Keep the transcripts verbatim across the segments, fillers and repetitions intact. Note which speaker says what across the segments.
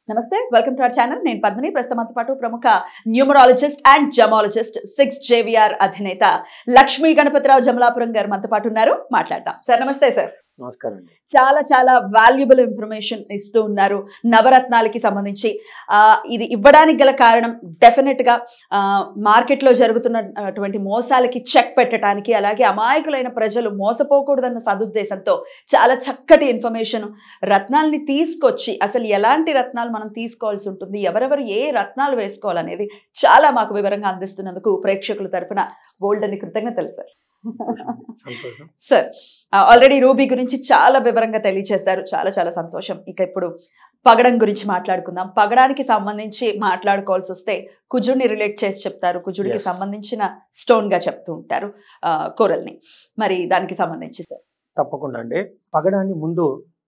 Speaker 1: నమస్తే welcome to our channel నేను పద్మిని ప్రస్తుతం పాటు ప్రముఖ numerologist and gemologist six JVR అధినేత లక్ష్మీ గణపతిరావు జమలాపురం గారు మనతో పాటు ఉన్నారు మాట్లాడదాం సార్ నమస్తే సార్
Speaker 2: నమస్కారం
Speaker 1: చాలా చాలా వాల్యుబుల్ ఇన్ఫర్మేషన్ ఇస్తూ ఉన్నారు నవరత్నాలకి సంబంధించి ఇది ఇవ్వడానికి గల కారణం డెఫినెట్ గా మార్కెట్లో జరుగుతున్నటువంటి మోసాలకి చెక్ పెట్టడానికి అలాగే అమాయకులైన ప్రజలు మోసపోకూడదన్న సదుద్దేశంతో చాలా చక్కటి ఇన్ఫర్మేషన్ రత్నాల్ని తీసుకొచ్చి అసలు ఎలాంటి రత్నాలు మనం తీసుకోవాల్సి ఉంటుంది ఎవరెవరు ఏ రత్నాలు వేసుకోవాలనేది చాలా మాకు వివరంగా అందిస్తున్నందుకు ప్రేక్షకుల తరఫున బోల్డ్ అని కృతజ్ఞతలు సార్ సార్ ఆల్రెడీ రూబీ గురించి చాలా వివరంగా తెలియజేశారు చాలా చాలా సంతోషం ఇక ఇప్పుడు పగడం గురించి మాట్లాడుకుందాం పగడానికి సంబంధించి మాట్లాడుకోవాల్సి వస్తే కుజుడిని రిలేట్ చేసి చెప్తారు కుజుడికి సంబంధించిన స్టోన్ గా చెప్తూ ఉంటారు కోరల్ని మరి దానికి సంబంధించి సార్
Speaker 2: తప్పకుండా అండి పగడాన్ని ముందు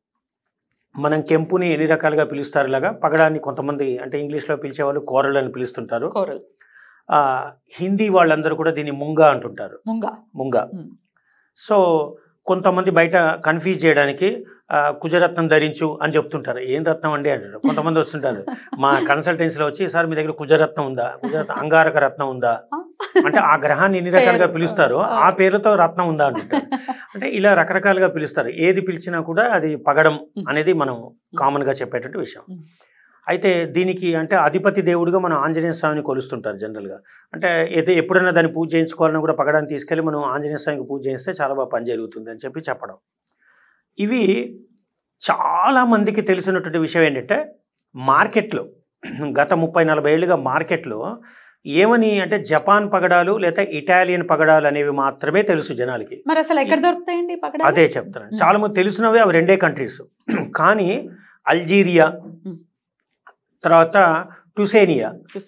Speaker 2: మనం కెంపుని ఎన్ని రకాలుగా పిలుస్తారు ఇలాగా పగడాన్ని కొంతమంది అంటే ఇంగ్లీష్లో పిలిచే వాళ్ళు కోరల్ అని పిలుస్తుంటారు
Speaker 1: కోరల్
Speaker 2: హిందీ వాళ్ళందరూ కూడా దీన్ని ముంగా అంటుంటారు
Speaker 1: ముంగా
Speaker 2: ముంగా సో కొంతమంది బయట కన్ఫ్యూజ్ చేయడానికి కుజరత్నం ధరించు అని చెప్తుంటారు ఏం రత్నం అండి అంటారు కొంతమంది వస్తుంటారు మా కన్సల్టెన్సీలో వచ్చి సార్ మీ దగ్గర కుజరత్నం ఉందా కుజరత్నం అంగారక రత్నం ఉందా అంటే ఆ గ్రహాన్ని ఎన్ని రకాలుగా పిలుస్తారో ఆ పేరుతో రత్నం ఉందా అంటుంటారు అంటే ఇలా రకరకాలుగా పిలుస్తారు ఏది పిలిచినా కూడా అది పగడం అనేది మనం కామన్గా చెప్పేటట్టు విషయం అయితే దీనికి అంటే అధిపతి దేవుడిగా మనం ఆంజనేయ స్వామిని కొలుస్తుంటారు జనరల్గా అంటే అయితే ఎప్పుడైనా దాన్ని పూజ చేయించుకోవాలన్నా కూడా పగడాన్ని తీసుకెళ్ళి మనం ఆంజనేయ స్వామికి పూజ చేస్తే చాలా బాగా పని జరుగుతుంది అని చెప్పి చెప్పడం ఇవి చాలామందికి తెలిసినటువంటి విషయం ఏంటంటే మార్కెట్లో గత ముప్పై నలభై ఏళ్ళుగా మార్కెట్లో ఏమని అంటే జపాన్ పగడాలు లేదా ఇటాలియన్ పగడాలు అనేవి మాత్రమే తెలుసు జనాలకి
Speaker 1: మరి అసలు ఎక్కడ దొరుకుతాయండి పగడాలు
Speaker 2: అదే చెప్తాను చాలా మంది తెలిసినవి అవి రెండే కంట్రీస్ కానీ అల్జీరియా తర్వాత టుసేనియా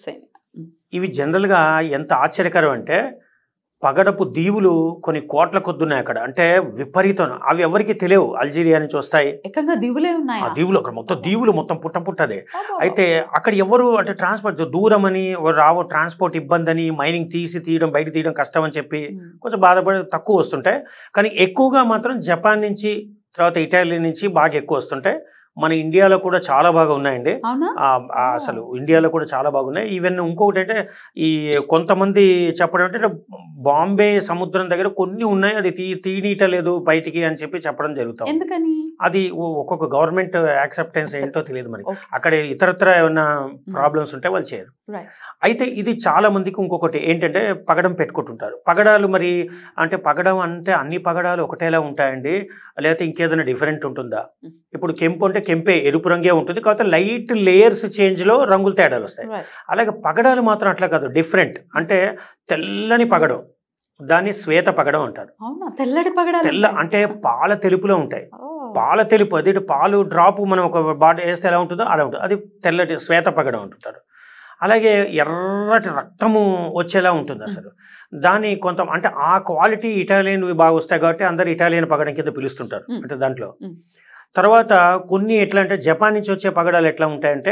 Speaker 2: ఇవి జనరల్గా ఎంత ఆశ్చర్యకరం అంటే పగడపు దీవులు కొన్ని కోట్ల కొద్దున్నాయి అక్కడ అంటే విపరీతం అవి ఎవరికి తెలియవు అల్జీరియా నుంచి వస్తాయి
Speaker 1: దీవులే ఉన్నాయి
Speaker 2: ఆ దీవులు అక్కడ మొత్తం దీవులు మొత్తం పుట్ట పుట్టదే అయితే అక్కడ ఎవరు అంటే ట్రాన్స్పోర్ట్ దూరం అని రావు ట్రాన్స్పోర్ట్ ఇబ్బంది అని మైనింగ్ తీసి తీయడం బయట తీయడం కష్టం అని చెప్పి కొంచెం బాధపడి తక్కువ వస్తుంటాయి కానీ ఎక్కువగా మాత్రం జపాన్ నుంచి తర్వాత ఇటాలీ నుంచి బాగా ఎక్కువ వస్తుంటాయి మన ఇండియాలో కూడా చాలా బాగా ఉన్నాయండి అసలు ఇండియాలో కూడా చాలా బాగున్నాయి ఈవెన్ ఇంకొకటి అంటే ఈ కొంతమంది చెప్పడం అంటే బాంబే సముద్రం దగ్గర కొన్ని ఉన్నాయి అది తీ తీయనీయటలేదు బయటికి అని చెప్పి చెప్పడం జరుగుతుంది అది ఒక్కొక్క గవర్నమెంట్ యాక్సెప్టెన్స్ ఏంటో తెలియదు మరి అక్కడ ఇతరత్ర ఏమైనా ప్రాబ్లమ్స్ ఉంటే వాళ్ళు చేయరు అయితే ఇది చాలా మందికి ఇంకొకటి ఏంటంటే పగడం పెట్టుకుంటుంటారు పగడాలు మరి అంటే పగడం అంటే అన్ని పగడాలు ఒకటేలా ఉంటాయండి లేకపోతే ఇంకేదైనా డిఫరెంట్ ఉంటుందా ఇప్పుడు కెంపు అంటే కెంపే ఎరుపు రంగే ఉంటుంది కాకపోతే లైట్ లేయర్స్ చేంజ్లో రంగులు తేడాలు వస్తాయి అలాగే పగడాలు మాత్రం అట్లా కాదు డిఫరెంట్ అంటే తెల్లని పగడం దాన్ని శ్వేత పగడం అంటారు
Speaker 1: తెల్లటి పగడాలు
Speaker 2: తెల్ల అంటే పాల తెలుపులో ఉంటాయి పాల తెలుపు అది పాలు డ్రాప్ మనం ఒక బాట వేస్తే ఎలా ఉంటుందో అలా ఉంటుంది అది తెల్లటి శ్వేత పగడం అంటుంటారు అలాగే ఎర్రటి రక్తము వచ్చేలా ఉంటుంది అసలు దాని కొంత అంటే ఆ క్వాలిటీ ఇటాలియన్ బాగా వస్తాయి కాబట్టి అందరు ఇటాలియన్ పగడం కింద పిలుస్తుంటారు అంటే దాంట్లో తర్వాత కొన్ని ఎట్లా అంటే జపాన్ నుంచి వచ్చే పగడాలు ఎట్లా ఉంటాయంటే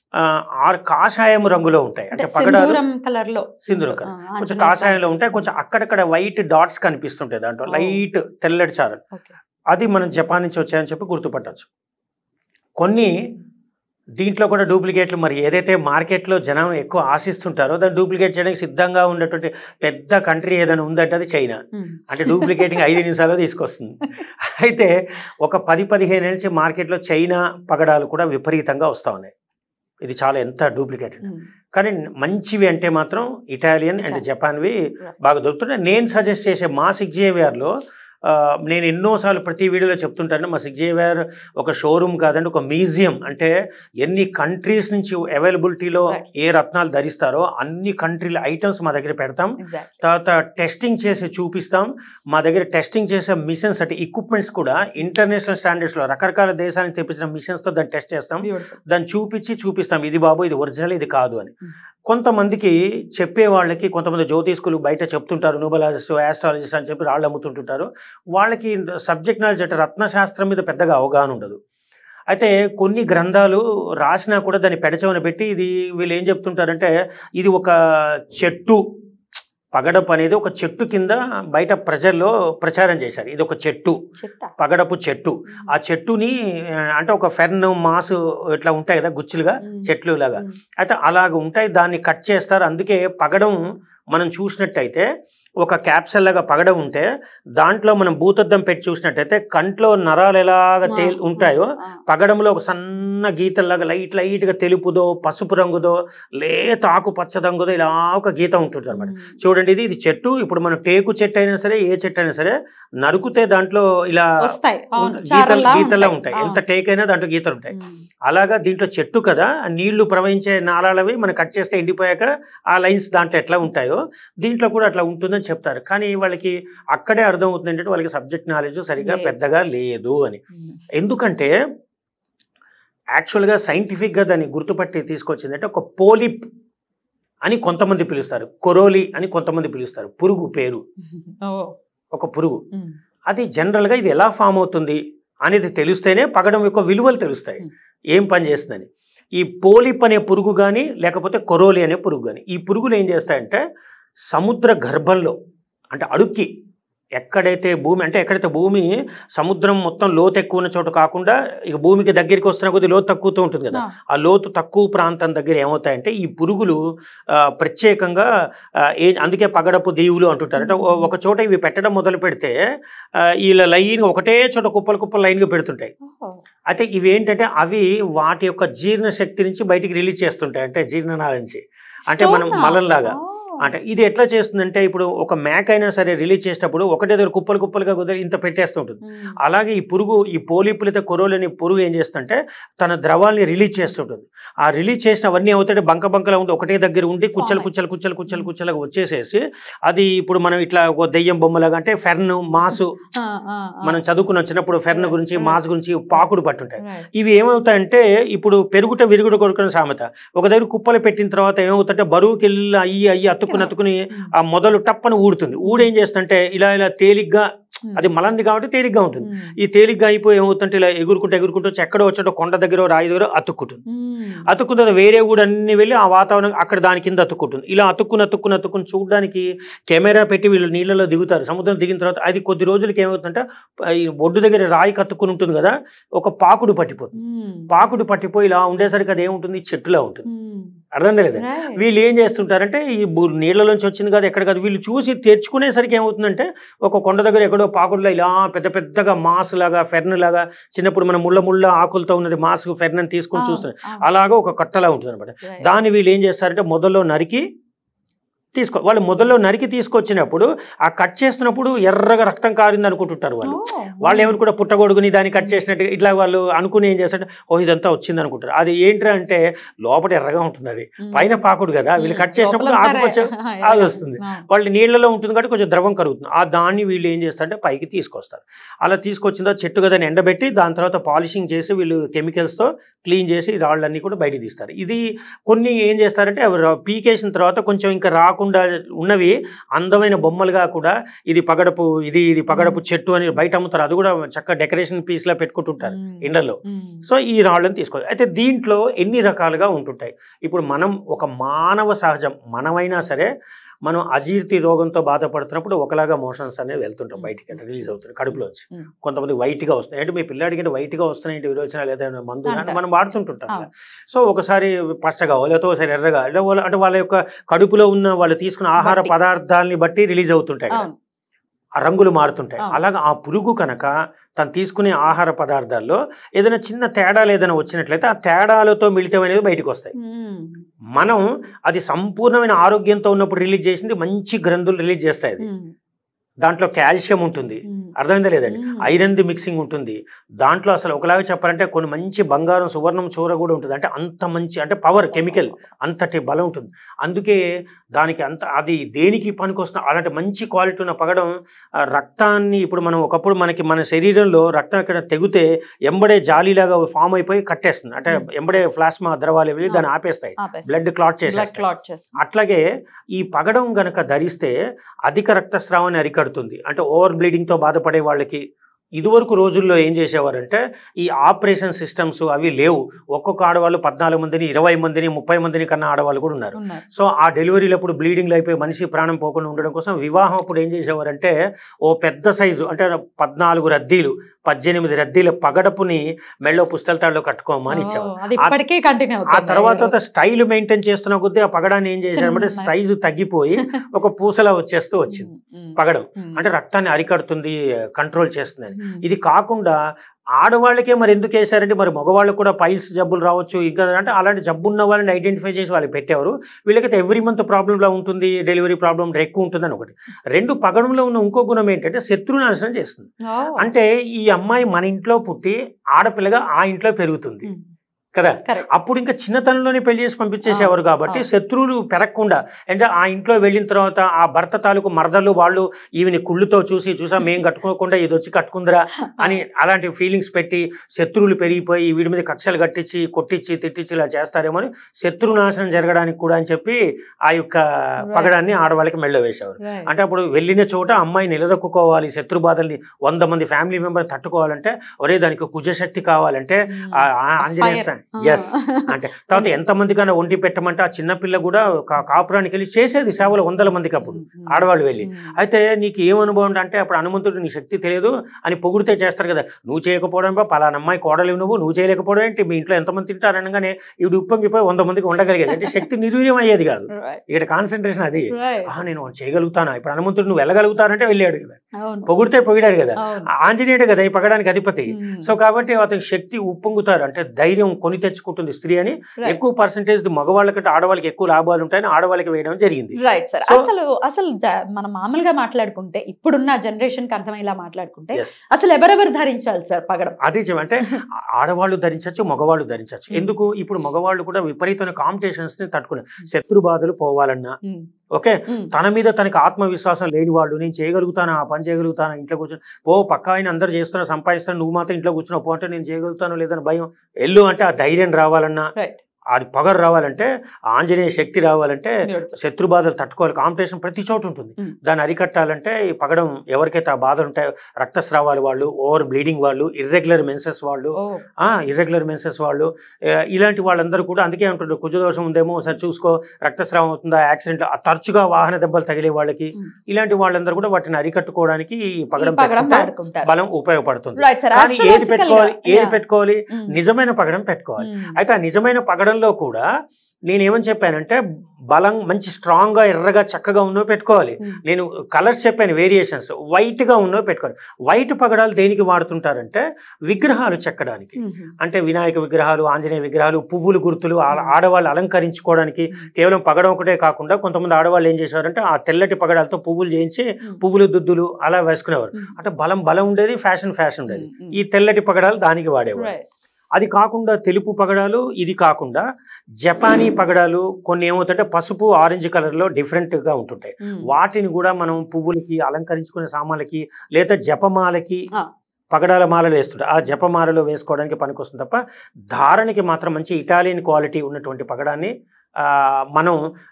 Speaker 2: ఆ కాషాయం రంగులో ఉంటాయి అంటే పగడాలు
Speaker 1: కలర్
Speaker 2: సింధూరం కలర్ కొంచెం కాషాయంలో ఉంటాయి కొంచెం అక్కడక్కడ వైట్ డాట్స్ కనిపిస్తుంటాయి దాంట్లో లైట్ తెల్లటి చారలు అది మనం జపాన్ నుంచి వచ్చాయని చెప్పి గుర్తుపట్టచ్చు కొన్ని దీంట్లో కూడా డూప్లికేట్లు మరి ఏదైతే మార్కెట్లో జనం ఎక్కువ ఆశిస్తుంటారో దాన్ని డూప్లికేట్ చేయడానికి సిద్ధంగా ఉన్నటువంటి పెద్ద కంట్రీ ఏదైనా ఉందంటే అది చైనా అంటే డూప్లికేటింగ్ ఐదు నిమిషాల్లో తీసుకొస్తుంది అయితే ఒక పది పదిహేను నుంచి మార్కెట్లో చైనా పగడాలు కూడా విపరీతంగా వస్తూ ఉన్నాయి ఇది చాలా ఎంత డూప్లికేటెడ్ కానీ మంచివి అంటే మాత్రం ఇటాలియన్ అండ్ జపాన్వి బాగా దొరుకుతున్నాయి నేను సజెస్ట్ చేసే మా సిక్స్ జేవిఆర్లో నేను ఎన్నోసార్లు ప్రతి వీడియోలో చెప్తుంటాను మా సిక్స్ జేవిఆర్ ఒక షోరూమ్ కాదండి ఒక మ్యూజియం అంటే ఎన్ని కంట్రీస్ నుంచి అవైలబిలిటీలో ఏ రత్నాలు ధరిస్తారో అన్ని కంట్రీల ఐటమ్స్ మా దగ్గర పెడతాం తర్వాత టెస్టింగ్ చేసి చూపిస్తాం మా దగ్గర టెస్టింగ్ చేసే మిషన్స్ అంటే ఎక్విప్మెంట్స్ కూడా ఇంటర్నేషనల్ స్టాండర్డ్స్లో రకరకాల దేశానికి తెప్పించిన మిషన్స్తో దాన్ని టెస్ట్ చేస్తాం దాన్ని చూపించి చూపిస్తాం ఇది బాబు ఇది ఒరిజినల్ ఇది కాదు అని కొంతమందికి చెప్పే వాళ్ళకి కొంతమంది జ్యోతిష్కులు బయట చెప్తుంటారు న్యూమరాలజిస్ట్ ఆస్ట్రాలజిస్ట్ అని చెప్పి రాళ్ళు అమ్ముతుంటుంటారు వాళ్ళకి సబ్జెక్ట్ నాలెడ్జ్ అంటే రత్నశాస్త్రం మీద పెద్దగా అవగాహన ఉండదు అయితే కొన్ని గ్రంథాలు రాసినా కూడా దాన్ని పెడచవని పెట్టి ఇది వీళ్ళు ఏం చెప్తుంటారంటే ఇది ఒక చెట్టు పగడపు అనేది ఒక చెట్టు కింద బయట ప్రజల్లో ప్రచారం చేశారు. ఇది ఒక చెట్టు, పగడపు చెట్టు. ఆ చెట్టుని అంటే ఒక ఫెర్న్ మాసు ఇట్లా ఉంటాయి కదా గుచ్చులుగా చెట్లు లాగా, అయితే అలాగ ఉంటాయి, దాన్ని కట్ చేస్తారు. అందుకే పగడం మనం చూసినట్టయితే ఒక క్యాప్సల్ లాగా పగడం ఉంటే దాంట్లో మనం భూతద్దం పెట్టి చూసినట్టయితే కంట్లో నరాలు ఎలాగ తే ఉంటాయో పగడంలో ఒక సన్న గీతల్లాగా లైట్ లైట్గా తెలుపుదో పసుపు రంగుదో లేత ఆకు పచ్చ రంగుదో ఇలా ఒక గీత ఉంటుంది అనమాట. చూడండి, ఇది ఇది చెట్టు. ఇప్పుడు మనం టేకు చెట్టు అయినా సరే ఏ చెట్టు అయినా సరే నరుకుతే దాంట్లో ఇలా గీతలు గీతల్లా ఉంటాయి. ఎంత టేక్ అయినా దాంట్లో గీతలు ఉంటాయి. అలాగా దీంట్లో చెట్టు కదా, నీళ్లు ప్రవహించే నాళాలవి మనం కట్ చేస్తే ఎండిపోయాక ఆ లైన్స్ దాంట్లో ఎట్లా ఉంటాయో దీంట్లో కూడా అట్లా ఉంటుందని చెప్తారు. కానీ వాళ్ళకి అక్కడే అర్థం అవుతుంది ఏంటంటే వాళ్ళకి సబ్జెక్ట్ నాలెడ్జ్ సరిగ్గా పెద్దగా లేదు అని. ఎందుకంటే యాక్చువల్గా సైంటిఫిక్గా దాన్ని గుర్తుపట్టి తీసుకొచ్చిందంటే ఒక పోలిప్ అని కొంతమంది పిలుస్తారు, కొరోలి అని కొంతమంది పిలుస్తారు. పురుగు పేరు, ఒక పురుగు. అది జనరల్గా ఇది ఎలా ఫామ్ అవుతుంది అనేది తెలిస్తేనే పగడం యొక్క విలువలు తెలుస్తాయి, ఏం పని చేస్తుందని. ఈ పోలిప్ అనే పురుగు కానీ లేకపోతే కొరోలి అనే పురుగు కానీ, ఈ పురుగులు ఏం చేస్తాయంటే సముద్ర గర్భంలో అంటే అడుక్కి ఎక్కడైతే భూమి అంటే ఎక్కడైతే భూమి సముద్రం మొత్తం లోతు ఎక్కువ ఉన్న చోట కాకుండా ఇక భూమికి దగ్గరికి వస్తున్న కొద్ది లోతు తక్కువతో ఉంటుంది కదా, ఆ లోతు తక్కువ ప్రాంతం దగ్గర ఏమవుతాయంటే ఈ పురుగులు ప్రత్యేకంగా ఏ అందుకే పగడపు దీవులు అంటుంటారు. అంటే ఒక చోట ఇవి పెట్టడం మొదలు పెడితే వీళ్ళ లైన్ ఒకటే చోట కుప్పలు కుప్పలు లైన్గా పెడుతుంటాయి. అయితే ఇవి ఏంటంటే అవి వాటి యొక్క జీర్ణ శక్తి నుంచి బయటికి రిలీజ్ చేస్తుంటాయి, అంటే జీర్ణనాళ నుంచి, అంటే మనం మలంలాగా. అంటే ఇది ఎట్లా చేస్తుందంటే ఇప్పుడు ఒక మేక అయినా సరే రిలీజ్ చేసేటప్పుడు ఒకటే దగ్గర కుప్పలు కుప్పలుగా కుదిరి ఇంత పెట్టేస్తుంటుంది. అలాగే ఈ పురుగు ఈ పోలిపులతో కొరోలని పురుగు ఏం చేస్తుందంటే తన ద్రవాల్ని రిలీజ్ చేస్తుంటుంది. ఆ రిలీజ్ చేసినవన్నీ అవుతాయి బంక బంకలా ఉండి ఒకటే దగ్గర ఉండి కుచ్చలు కుచ్చలు కుచ్చలు కుచ్చలు కుచ్చలుగా వచ్చేసేసి అది ఇప్పుడు మనం ఇట్లా ఒక దెయ్యం బొమ్మలాగా అంటే ఫెర్న్ మాసు మనం చదువుకున్న వచ్చినప్పుడు ఫెర్న్ గురించి మాస్ గురించి పాకుడు పట్టుంటాయి. ఇవి ఏమవుతాయంటే ఇప్పుడు పెరుగుట విరుగుడు కొడుకున్న సామెత, ఒక దగ్గర కుప్పలు పెట్టిన తర్వాత ఏమవుతుంటే బరువుకి వెళ్ళి అయ్యి అయ్యి అతుక్కుని అతుకుని ఆ మొదలు టప్పని ఊడుతుంది. ఊడేం చేస్తుంటే ఇలా ఇలా తేలిగ్గా, అది మలంది కాబట్టి తేలిగ్గా ఉంటుంది. ఈ తేలిగ్గా అయిపోయి ఏమవుతుంటే ఇలా ఎగురుకుంటూ ఎగురుకుంటూ ఎక్కడో వచ్చేటో కొండ దగ్గర రాయి దగ్గర అతుక్కుంటుంది. అతుక్కున్న వేరే ఊడన్నీ వెళ్ళి ఆ వాతావరణం అక్కడ దాని కింద అతుక్కుంటుంది. ఇలా అతుక్కుని అతుక్కుని అతుక్కుని చూడడానికి కెమెరా పెట్టి వీళ్ళు నీళ్ళలో దిగుతారు. సముద్రం దిగిన తర్వాత అది కొద్ది రోజులకి ఏమవుతుందంటే ఈ ఒడ్డు దగ్గర రాయి కత్తుకుని ఉంటుంది కదా, ఒక పాకుడు పట్టిపోతుంది. పాకుడు పట్టిపోయి ఇలా ఉండేసరికి అది ఏముంటుంది, చెట్టులా ఉంటుంది. అర్థం లేదా? వీళ్ళు ఏం చేస్తుంటారంటే ఈ నీళ్ళలోంచి వచ్చింది కదా ఎక్కడ కాదు, వీళ్ళు చూసి తెచ్చుకునేసరికి ఏమవుతుందంటే ఒక కొండ దగ్గర ఎక్కడో పాకుడులో ఇలా పెద్ద పెద్దగా మాస్ లాగా ఫెర్న్ లాగా, చిన్నప్పుడు మన ముళ్ళ ముళ్ళ ఆకులతో ఉన్నది మాస్ ఫెర్న్ అని తీసుకుని చూస్తున్నారు, అలాగా ఒక కట్టలా ఉంటుంది అనమాట. దాన్ని వీళ్ళు ఏం చేస్తారంటే మొదల్లో నరికి తీసుకో వాళ్ళు మొదల్లో నరికి తీసుకొచ్చినప్పుడు ఆ కట్ చేస్తున్నప్పుడు ఎర్రగా రక్తం కారింది అనుకుంటుంటారు వాళ్ళు. వాళ్ళు ఏమని కూడా పుట్టగొడుగుని దాన్ని కట్ చేసినట్టు ఇట్లా వాళ్ళు అనుకుని ఏం చేస్తారంటే ఓ ఇదంతా వచ్చింది అనుకుంటారు. అది ఏంటి అంటే లోపల ఎర్రగా ఉంటుంది, అది పైన పాకుడు కదా, వీళ్ళు కట్ చేసినప్పుడు ఆకుపచ్చ అది వస్తుంది. వాళ్ళు నీళ్లలో ఉంటుంది కాబట్టి కొంచెం ద్రవం కరుగుతుంది. ఆ దాన్ని వీళ్ళు ఏం చేస్తారంటే పైకి తీసుకొస్తారు. అలా తీసుకొచ్చిన చెట్టు కదా ఎండబెట్టి దాని తర్వాత పాలిషింగ్ చేసి వీళ్ళు కెమికల్స్తో క్లీన్ చేసి రాళ్ళన్నీ కూడా బయట తీస్తారు. ఇది కొన్ని ఏం చేస్తారంటే పీకేసిన తర్వాత కొంచెం ఇంకా రాకుండా ఉన్నవి అందమైన బొమ్మలుగా కూడా ఇది పగడపు ఇది ఇది పగడపు చెట్టు అని బయట అమ్ముతారు. అది కూడా చక్కగా డెకరేషన్ పీస్ లా పెట్టుకుంటుంటారు ఇండల్లో. సో ఈ రాళ్ళని తీసుకోవాలి. అయితే దీంట్లో ఎన్ని రకాలుగా ఉంటుంటాయి. ఇప్పుడు మనం ఒక మానవ సహజం మనమైనా సరే మనం అజీర్తి రోగంతో బాధపడుతున్నప్పుడు ఒకలాగా మోషన్స్ అనేవి వెళ్తుంటాం, బయటికి అంటే రిలీజ్ అవుతుంది కడుపులోంచి. కొంతమంది వైట్గా వస్తాయి, అంటే మీ పిల్లాడికి అంటే వైట్గా వస్తున్నాయి విరోచన లేదా మందు అంటే మనం వాడుతుంటుంటాం. సో ఒకసారి పచ్చగా లేకపోతే ఒకసారి ఎర్రగా అంటే వాళ్ళ యొక్క కడుపులో ఉన్న వాళ్ళు తీసుకున్న ఆహార పదార్థాలని బట్టి రిలీజ్ అవుతుంటాయి, ఆ రంగులు మారుతుంటాయి. అలాగా ఆ పురుగు కనుక తను తీసుకునే ఆహార పదార్థాల్లో ఏదైనా చిన్న తేడాలు ఏదైనా వచ్చినట్లయితే ఆ తేడాలతో మిళితం అనేది బయటకు వస్తాయి. మనం అది సంపూర్ణమైన ఆరోగ్యంతో ఉన్నప్పుడు రిలీజ్ చేసింది మంచి గ్రంథులు రిలీజ్ చేస్తాయి. అది దాంట్లో కాల్షియం ఉంటుంది, అర్థమైందా లేదండి, ఐరన్ది మిక్సింగ్ ఉంటుంది దాంట్లో. అసలు ఒకలాగా చెప్పాలంటే కొన్ని మంచి బంగారం సువర్ణం చూర కూడా ఉంటుంది. అంటే అంత మంచి అంటే పవర్ కెమికల్ అంతటి బలం ఉంటుంది. అందుకే దానికి అంత అది దేనికి పనికొస్తున్న అలాంటి మంచి క్వాలిటీ ఉన్న పగడం రక్తాన్ని ఇప్పుడు మనం ఒకప్పుడు మనకి మన శరీరంలో రక్తం ఎక్కడ తెగితే ఎంబడే జాలీలాగా ఫామ్ అయిపోయి కట్టేస్తుంది, అంటే ఎంబడే ప్లాస్మా ద్రవాలు వెళ్ళి దాన్ని ఆపేస్తాయి, బ్లడ్ క్లాట్ చేసేస్తాయి. అట్లాగే ఈ పగడం గనక ధరిస్తే అధిక రక్తస్రావాన్ని అరికడుతుంది. అంటే ఓవర్ బ్లీడింగ్తో బాధపడే వాళ్ళకి ఇదివరకు రోజుల్లో ఏం చేసేవారంటే ఈ ఆపరేషన్ సిస్టమ్స్ అవి లేవు. ఒక్కొక్క ఆడవాళ్ళు పద్నాలుగు మందిని ఇరవై మందిని ముప్పై మందిని కన్నా ఆడవాళ్ళు కూడా ఉన్నారు. సో ఆ డెలివరీలప్పుడు బ్లీడింగ్లు అయిపోయి మనిషి ప్రాణం పోకుండా ఉండడం కోసం వివాహం అప్పుడు ఏం చేసేవారంటే ఓ పెద్ద సైజు అంటే పద్నాలుగు రద్దీలు పద్దెనిమిది రద్దీల పగడపుని మెళ్ళో పుస్తెలతాడులో కట్టుకోమని ఇచ్చేవారు. ఆ తర్వాత స్టైల్ మెయింటైన్ చేస్తున్న కొద్దీ ఆ పగడాన్ని ఏం చేశారంటే సైజు తగ్గిపోయి ఒక పూసలా వచ్చేస్తూ వచ్చింది పగడం. అంటే రక్తాన్ని అరికడుతుంది, కంట్రోల్ చేస్తుంది. ఇది కాకుండా ఆడవాళ్ళకే మరి ఎందుకు వేశారంటే మరి మగవాళ్ళకు కూడా పైల్స్ జబ్బులు రావచ్చు ఇంకా అంటే అలాంటి జబ్బు ఉన్న వాళ్ళని ఐడెంటిఫై చేసి వాళ్ళకి పెట్టేవారు. వీళ్ళకైతే ఎవ్రీ మంత్ ప్రాబ్లంలా ఉంటుంది, డెలివరీ ప్రాబ్లం ఎక్కువ ఉంటుందని ఒకటి. రెండు పగడంలో ఉన్న ఇంకో గుణం ఏంటంటే శత్రునాశనం చేస్తుంది. అంటే ఈ అమ్మాయి మన ఇంట్లో పుట్టి ఆడపిల్లగా ఆ ఇంట్లో పెరుగుతుంది కదా. అప్పుడు ఇంకా చిన్నతనంలోనే పెళ్లి చేసి పంపించేసేవారు కాబట్టి శత్రువులు పెరగకుండా అంటే ఆ ఇంట్లో వెళ్ళిన తర్వాత ఆ భర్త తాలూకు మరదలు వాళ్ళు ఈవిని కుళ్ళుతో చూసి చూసా మేము కట్టుకోకుండా ఇది వచ్చి కట్టుకుందరా అని అలాంటి ఫీలింగ్స్ పెట్టి శత్రువులు పెరిగిపోయి వీడి మీద కక్షలు కట్టించి కొట్టించి తిట్టించి ఇలా చేస్తారేమో అని శత్రునాశనం జరగడానికి కూడా అని చెప్పి ఆ యొక్క పగడాన్ని ఆడవాళ్ళకి మెళ్ళ వేసేవారు. అంటే అప్పుడు వెళ్ళిన చోట అమ్మాయి నిలదొక్కుకోవాలి, శత్రు బాధల్ని వంద మంది ఫ్యామిలీ మెంబర్ తట్టుకోవాలంటే ఒరే దానికి కుజశక్తి కావాలంటే ఆంజనేయ ఎస్ అంటే తర్వాత ఎంతమంది కన్నా వండి పెట్టమంటే ఆ చిన్నపిల్ల కూడా కాపురానికి వెళ్ళి చేసేది సేవలు వందల మందికి అప్పుడు ఆడవాళ్ళు వెళ్ళి. అయితే నీకు ఏం అనుభవం అంటే అప్పుడు హనుమంతుడు నీ శక్తి తెలియదు అని పొగిడితే చేస్తారు కదా, నువ్వు చేయకపోవడం పలానా అమ్మాయి కోడలేవు నువ్వు నువ్వు చేయలేకపోవడం ఏంటి, మీ ఇంట్లో ఎంతమంది తింటారనగానే ఇవి ఉప్పొంగిపోయి వంద మందికి ఉండగలిగేది. అంటే శక్తి నిర్వీర్యం అయ్యేది కాదు. ఇక్కడ కాన్సన్ట్రేషన్ అది నేను చేయగలుగుతాను. ఇప్పుడు హనుమంతుడు నువ్వు వెళ్ళగలుగుతానంటే వెళ్ళాడు కదా, పొగిడితే పొగిడాడు కదా, ఆంజనేయుడు కదా ఈ పగడానికి అధిపతి. సో కాబట్టి అతని శక్తి ఉప్పొంగుతారు అంటే ధైర్యం కొని తెచ్చుకుంటుంది స్త్రీ అని. ఎక్కువ పర్సెంటేజ్ మగవాళ్ళకంటే ఆడవాళ్ళకి ఎక్కువ లాభాలు ఉంటాయని ఆడవాళ్ళకి వేయడం జరిగింది.
Speaker 1: Right sir. అసలు అసలు మనం మామూలుగా మాట్లాడుకుంటే ఇప్పుడున్న జనరేషన్ కి అర్థమయ్యేలా మాట్లాడుకుంటే అసలు ఎవరెవరు ధరించాలి సార్ పగడం?
Speaker 2: అదే అంటే ఆడవాళ్ళు ధరించవచ్చు, మగవాళ్ళు ధరించవచ్చు. ఎందుకు ఇప్పుడు మగవాళ్ళు కూడా విపరీతమైన కాంపిటీషన్స్ ని తట్టుకున్నారు. శత్రు బాధలు పోవాలన్నా ఓకే, తన మీద తనకి ఆత్మవిశ్వాసం లేని వాళ్ళు నేను చేయగలుగుతాను ఆ పని చేయగలుగుతాను ఇంట్లో కూర్చొని పో పక్క ఆయన అందరు చేస్తున్నా సంపాదిస్తాను నువ్వు మాత్రం ఇంట్లో కూర్చున్నా పో అంటే నేను చేయగలుగుతాను లేదని భయం ఎల్లు అంటే ఆ ధైర్యం రావాలన్నా అది పగరు రావాలంటే ఆంజనేయ శక్తి రావాలంటే శత్రు బాధలు తట్టుకోవాలి. కాంపిటీషన్ ప్రతి చోట ఉంటుంది. దాన్ని అరికట్టాలంటే ఈ పగడం ఎవరికైతే ఆ బాధలు ఉంటాయో రక్తస్రావాలు వాళ్ళు, ఓవర్ బ్లీడింగ్ వాళ్ళు, ఇర్రెగ్యులర్ మెన్సెస్ వాళ్ళు, ఇర్రెగ్యులర్ మెన్సెస్ వాళ్ళు ఇలాంటి వాళ్ళందరూ కూడా అందుకే అంటుంటారు కుజదోషం ఉందేమో ఒకసారి చూసుకో, రక్తస్రావం అవుతుందా, యాక్సిడెంట్ తరచుగా వాహన దెబ్బలు తగిలే వాళ్ళకి ఇలాంటి వాళ్ళందరూ కూడా వాటిని అరికట్టుకోవడానికి ఈ పగడం బలం ఉపయోగపడుతుంది. కానీ ఏది పెట్టుకోవాలి ఏది పెట్టుకోవాలి నిజమైన పగడం పెట్టుకోవాలి. అయితే ఆ నిజమైన పగడం లో కూడా నేనేమని చెప్పానంటే బలం మంచి స్ట్రాంగ్ గా ఎర్రగా చక్కగా ఉన్నవి పెట్టుకోవాలి. నేను కలర్స్ చెప్పాను వేరియేషన్స్, వైట్ గా ఉన్నవి పెట్టుకోవాలి. వైట్ పగడాలు దేనికి వాడుతుంటారంటే విగ్రహాలు చెక్కడానికి, అంటే వినాయక విగ్రహాలు, ఆంజనేయ విగ్రహాలు, పువ్వులు గుర్తులు ఆడవాళ్ళు అలంకరించుకోవడానికి. కేవలం పగడం ఒకటే కాకుండా కొంతమంది ఆడవాళ్ళు ఏం చేసేవారంటే ఆ తెల్లటి పగడాలతో పువ్వులు చేయించి పువ్వులు దుద్దులు అలా వేసుకునేవారు. అంటే బలం బలం ఉండేది, ఫ్యాషన్ ఫ్యాషన్ ఉండేది. ఈ తెల్లటి పగడాలు దానికి వాడేవారు. అది కాకుండా తెలుపు పగడాలు, ఇది కాకుండా జపానీ పగడాలు కొన్ని ఏమవుతుంటే పసుపు ఆరెంజ్ కలర్ లో డిఫరెంట్ గా ఉంటుంటాయి. వాటిని కూడా మనం పువ్వులకి అలంకరించుకునే సామాన్లకి లేదా జపమాలకి పగడాల మాలలు వేస్తుంటాయి. ఆ జపమాలలో వేసుకోవడానికి పనికొస్తుంది తప్ప ధారణకి మాత్రం మంచి ఇటాలియన్ క్వాలిటీ ఉన్నటువంటి పగడాన్ని మనం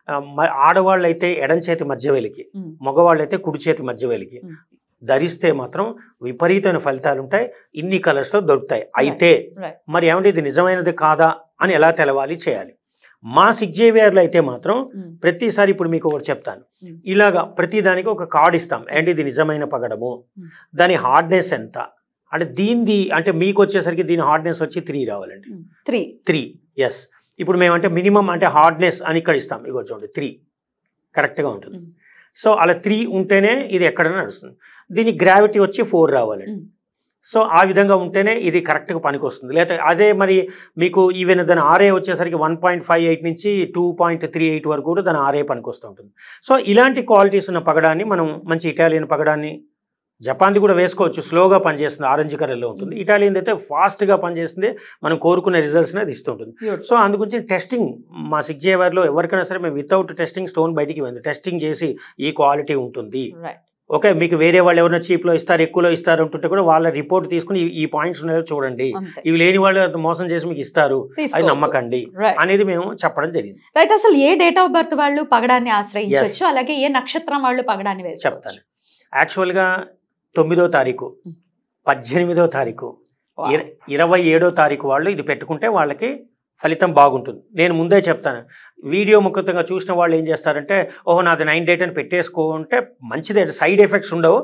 Speaker 2: ఆడవాళ్ళు అయితే ఎడం చేతి మధ్య వేలికి, మగవాళ్ళు అయితే కుడి చేతి మధ్య వేలికి ధరిస్తే మాత్రం విపరీతమైన ఫలితాలు ఉంటాయి. ఇన్ని కలర్స్ లో దొరుకుతాయి. అయితే మరి ఏమంటే ఇది నిజమైనది కాదా అని ఎలా తెలవాలి చేయాలి. మా సిగ్జేవియర్లో అయితే మాత్రం ప్రతిసారి ఇప్పుడు మీకు ఒకటి చెప్తాను, ఇలాగా ప్రతి దానికి ఒక కార్డ్ ఇస్తాం. ఏంటి ఇది నిజమైన పగడము, దాని హార్డ్నెస్ ఎంత అంటే దీనిది అంటే మీకు వచ్చేసరికి దీని హార్డ్నెస్ వచ్చి త్రీ రావాలండి.
Speaker 1: Three
Speaker 2: three S. ఇప్పుడు మేమంటే మినిమం అంటే హార్డ్నెస్ అని ఇక్కడ ఇస్తాం. ఇక చూడండి త్రీ కరెక్ట్గా ఉంటుంది. సో అలా త్రీ ఉంటేనే ఇది ఎక్కడైనా నడుస్తుంది. దీని గ్రావిటీ వచ్చి ఫోర్ రావాలండి. సో ఆ విధంగా ఉంటేనే ఇది కరెక్ట్గా పనికి వస్తుంది. లేదా అదే మరి మీకు ఈవెన్ దాని ఆర్ఏ వచ్చేసరికి వన్ పాయింట్ ఫైవ్ ఎయిట్ నుంచి టూ పాయింట్ త్రీ ఎయిట్ వరకు కూడా దాని ఆర్ఏ పనికి వస్తూ ఉంటుంది. సో ఇలాంటి క్వాలిటీస్ ఉన్న పగడాన్ని మనం మంచి ఇటాలియన్ పగడాన్ని, జపాన్ది కూడా వేసుకోవచ్చు, స్లోగా పనిచేస్తుంది, ఆరెంజ్ కలర్లో ఉంటుంది. ఇటాలియన్ అయితే ఫాస్ట్గా పనిచేస్తుంది, మనం కోరుకునే రిజల్ట్స్ని అది ఇస్తుంటుంది. సో అందుగురించి టెస్టింగ్ మా సిగ్జేవర్లో ఎవరికైనా సరే మేము వితౌట్ టెస్టింగ్ స్టోన్ బయటికి వెళ్ళి టెస్టింగ్ చేసి ఈ క్వాలిటీ ఉంటుంది. ఓకే, మీకు వేరే వాళ్ళు ఎవరైనా చీప్లో ఇస్తారు ఎక్కువలో ఇస్తారు అంటుంటే కూడా వాళ్ళ రిపోర్ట్ తీసుకుని ఈ పాయింట్స్ ఉన్నాయో చూడండి, ఇవి లేని వాళ్ళు మోసం చేసి మీకు ఇస్తారు అది నమ్మకండి అనేది మేము చెప్పడం జరిగింది.
Speaker 1: రైట్. అసలు ఏ డేట్ ఆఫ్ బర్త్ వాళ్ళు పగడాన్ని ఆశ్రయించవచ్చు, అలాగే ఏ నక్షత్రం వాళ్ళు పగడాన్ని వేసుకోవచ్చు?
Speaker 2: చెప్తాను. యాక్చువల్గా తొమ్మిదో తారీఖు పద్దెనిమిదో తారీఖు ఇరవై ఏడో తారీఖు వాళ్ళు ఇది పెట్టుకుంటే వాళ్ళకి ఫలితం బాగుంటుంది. నేను ముందే చెప్తాను, వీడియో ముఖతంగా చూసిన వాళ్ళు ఏం చేస్తారంటే ఓహో నాది నైన్ డేట్ అని పెట్టేసుకుంటే మంచిదే, సైడ్ ఎఫెక్ట్స్ ఉండవు.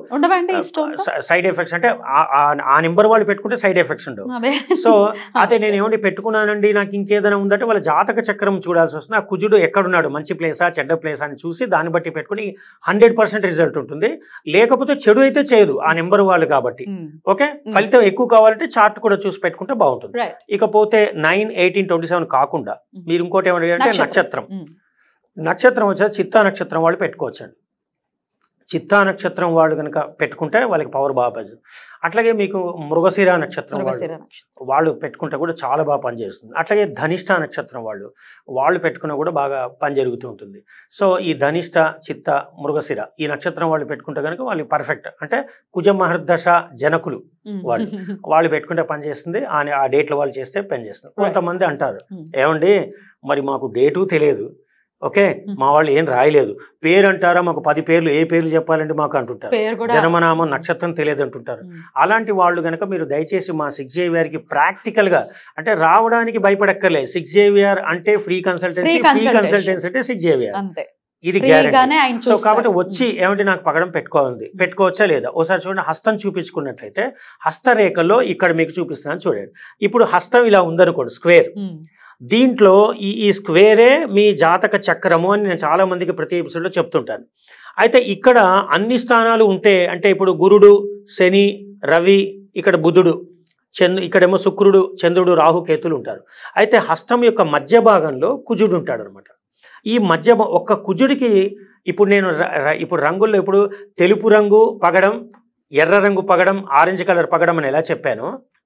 Speaker 2: సైడ్ ఎఫెక్ట్స్ అంటే ఆ నెంబర్ వాళ్ళు పెట్టుకుంటే సైడ్ ఎఫెక్ట్స్ ఉండవు. సో అదే నేను ఏమండి పెట్టుకున్నానండి నాకు ఇంకేదైనా ఉందంటే వాళ్ళ జాతక చక్రం చూడాల్సి వస్తుంది. ఆ కుజుడు ఎక్కడున్నాడు, మంచి ప్లేసా చెడ్డ ప్లేసా అని చూసి దాన్ని బట్టి పెట్టుకుని హండ్రెడ్ పర్సెంట్ రిజల్ట్ ఉంటుంది. లేకపోతే చెడు అయితే చేయదు ఆ నెంబర్ వాళ్ళు కాబట్టి. ఓకే, ఫలితం ఎక్కువ కావాలంటే చార్ట్ కూడా చూసి పెట్టుకుంటే బాగుంటుంది. ఇకపోతే నైన్ ఎయిటీన్ ట్వంటీ సెవెన్ కాకుండా మీరు ఇంకోటి ఏమంటే నక్షత్రం నక్షత్రం వచ్చేది చిత్తా నక్షత్రం వాళ్ళు పెట్టుకోవచ్చండి. చిత్తా నక్షత్రం వాళ్ళు కనుక పెట్టుకుంటే వాళ్ళకి పవర్ బాగా పనిచేస్తుంది. అట్లాగే మీకు మృగశిర నక్షత్రం వాళ్ళు పెట్టుకుంటే కూడా చాలా బాగా పనిచేస్తుంది. అట్లాగే ధనిష్ట నక్షత్రం వాళ్ళు వాళ్ళు పెట్టుకున్నా కూడా బాగా పని జరుగుతూ ఉంటుంది. సో ఈ ధనిష్ట, చిత్త, మృగశిర ఈ నక్షత్రం వాళ్ళు పెట్టుకుంటే కనుక వాళ్ళు పర్ఫెక్ట్. అంటే కుజ మహర్దశ జనకులు వాళ్ళు వాళ్ళు పెట్టుకుంటే పని చేస్తుంది. ఆ డేట్లో వాళ్ళు చేస్తే పని చేస్తుంది. కొంతమంది అంటారు ఏమండి మరి మాకు డేటు తెలియదు, ఓకే మా వాళ్ళు ఏం రాయలేదు, పేరు అంటారా మాకు పది పేర్లు ఏ పేర్లు చెప్పాలంటే మాకు అంటుంటారు, జన్మనామం నక్షత్రం తెలియదు అంటుంటారు. అలాంటి వాళ్ళు కనుక మీరు దయచేసి మా సిక్స్ జేవిఆర్కి ప్రాక్టికల్గా అంటే రావడానికి భయపడక్కర్లేదు. సిక్స్ జేవిఆర్ అంటే ఫ్రీ కన్సల్టెన్సీ, ఫ్రీ కన్సల్టెన్సీ అంటే సిక్స్ జేవిఆర్ ఇది గ్యారెంటీ. సో కాబట్టి వచ్చి ఏమంటే నాకు పగడం పెట్టుకోవాలి పెట్టుకోవచ్చా లేదా ఒకసారి చూడండి. హస్తం చూపించుకున్నట్లయితే హస్తరేఖలో ఇక్కడ మీకు చూపిస్తున్నాను చూడండి. ఇప్పుడు హస్తం ఇలా ఉందనుకోండి స్క్వేర్, దీంట్లో ఈ ఈ స్క్వేరే మీ జాతక చక్రము అని నేను చాలా మందికి ప్రతి ఎపిసోడ్లో చెప్తుంటాను. అయితే ఇక్కడ అన్ని స్థానాలు ఉంటే అంటే ఇప్పుడు గురుడు, శని, రవి, ఇక్కడ బుధుడు, చంద్రు, ఇక్కడేమో శుక్రుడు, చంద్రుడు, రాహు, కేతులు ఉంటారు. అయితే హస్తం యొక్క మధ్య భాగంలో కుజుడు ఉంటాడు అనమాట. ఈ మధ్య ఒక్క కుజుడికి ఇప్పుడు నేను ఇప్పుడు రంగుల్లో ఇప్పుడు తెలుపు రంగు పగడం, ఎర్ర రంగు పగడం, ఆరెంజ్ కలర్ పగడం అని ఎలా చెప్పానో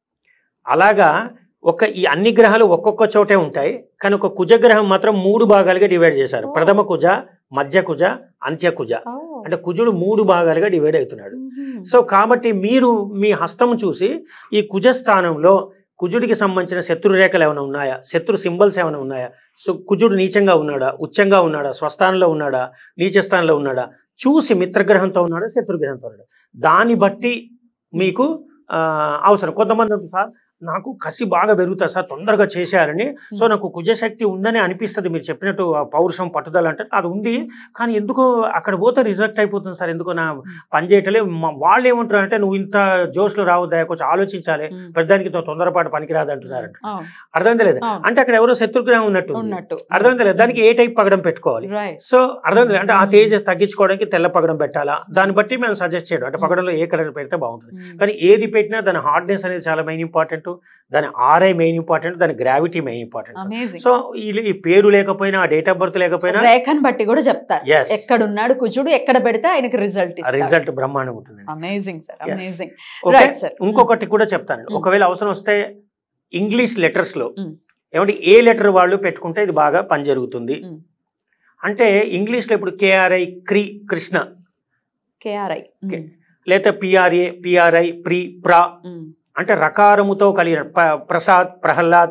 Speaker 2: అలాగా ఒక ఈ అన్ని గ్రహాలు ఒక్కొక్క చోటే ఉంటాయి. కానీ ఒక కుజగ్రహం మాత్రం మూడు భాగాలుగా డివైడ్ చేశారు. ప్రథమ కుజ, మధ్య కుజ, అంత్య కుజ. అంటే కుజుడు మూడు భాగాలుగా డివైడ్ అవుతున్నాడు. సో కాబట్టి మీరు మీ హస్తం చూసి ఈ కుజ స్థానంలో కుజుడికి సంబంధించిన శత్రు రేఖలు ఏమైనా ఉన్నాయా, శత్రు సింబల్స్ ఏమైనా ఉన్నాయా, సో కుజుడు నీచంగా ఉన్నాడా, ఉచ్చంగా ఉన్నాడా, స్వస్థానంలో ఉన్నాడా, నీచ స్థానంలో ఉన్నాడా చూసి మిత్రగ్రహంతో ఉన్నాడా, శత్రుగ్రహంతో ఉన్నాడా దాన్ని బట్టి మీకు అవసరం. కొంతమంది సార్ నాకు కసి బాగా పెరుగుతుంది సార్ తొందరగా చేసేయాలని, సో నాకు కుజశక్తి ఉందని అనిపిస్తుంది మీరు చెప్పినట్టు పౌరుషం పట్టుదల అంటే అది ఉంది, కానీ ఎందుకో అక్కడ పోతే రిజెక్ట్ అయిపోతుంది సార్, ఎందుకో నా పని చేయటలే. వాళ్ళు ఏమంటారు అంటే నువ్వు ఇంత జోష్లో రావద్దా, కొంచెం ఆలోచించాలి, పెద్దానికి తొందరపాటు పనికిరాదు అంటున్నారంట. అర్థం తెలియదు అంటే అక్కడ ఎవరో శత్రుగ్రహం ఉన్నట్టు అర్థం తెలియదు. దానికి ఏ టైప్ పగడం పెట్టుకోవాలి, సో అర్థం తెలియదు అంటే ఆ తేజ తగ్గించుకోవడానికి తెల్ల పగడం పెట్టాలా, దాన్ని బట్టి మేము సజెస్ట్ చేయడం అంటే పగడంలో ఏ కలర్ పెడితే బాగుంటుంది. కానీ ఏది పెట్టినా దాని హార్డ్నెస్ అనేది చాలా మెయిన్ ఇంపార్టెంట్, దాని ఆర్ఐ మెయిన్ ఇంపార్టెంట్, దాని గ్రావిటీ మెయిన్ ఇంపార్టెంట్. సో ఈ పేరు లేకపోయినా డేట్ ఆఫ్ బర్త్ లేకపోయినా
Speaker 1: రేఖను బట్టి కూడా చెప్తారు ఎక్కడ ఉన్నాడు కుజుడు, ఎక్కడ పెడితే ఆయనకి రిజల్ట్
Speaker 2: రిజల్ట్ బ్రహ్మాండం ఉంటుంది.
Speaker 1: Amazing sir, amazing.
Speaker 2: ఇంకొకటి కూడా చెప్తాను, ఒకవేళ అవసరం వస్తే ఇంగ్లీష్ లెటర్స్ లో ఏమంటే ఏ లెటర్ వాళ్ళు పెట్టుకుంటే ఇది బాగా పని జరుగుతుంది అంటే ఇంగ్లీష్ లో ఇప్పుడు కేఆర్ఐ క్రీ కృష్ణ, కేఆర్ఐ లేదా పిఆర్ఏ పిఆర్ఐ ప్రి ప్రా అంటే రకారముతో కలిగిన ప్రసాద్, ప్రహ్లాద్,